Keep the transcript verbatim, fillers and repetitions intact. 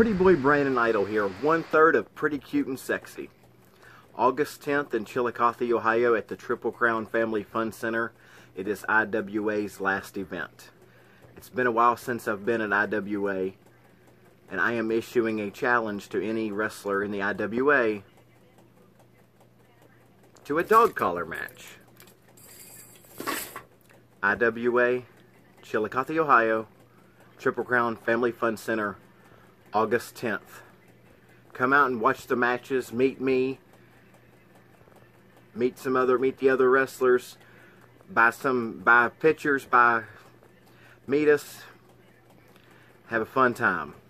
Pretty boy Brandon Idol here, one third of Pretty Cute and Sexy. August tenth in Chillicothe, Ohio at the Triple Crown Family Fun Center. It is I W A's last event. It's been a while since I've been at I W A, and I am issuing a challenge to any wrestler in the I W A to a dog collar match. I W A Chillicothe, Ohio, Triple Crown Family Fun Center, August tenth. Come out and watch the matches, meet me, meet some other, meet the other wrestlers, buy some, buy pictures, buy, meet us, have a fun time.